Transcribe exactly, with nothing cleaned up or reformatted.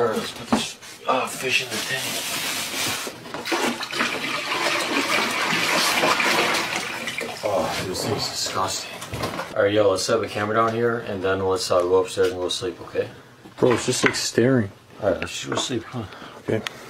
Alright, let's put this uh, fish in the tank. Oh, this thing's disgusting. Alright, yo, let's set the camera down here and then let's uh, go upstairs and go to sleep, okay? Bro, it's just like staring. Alright, let's just go to sleep, huh? Okay.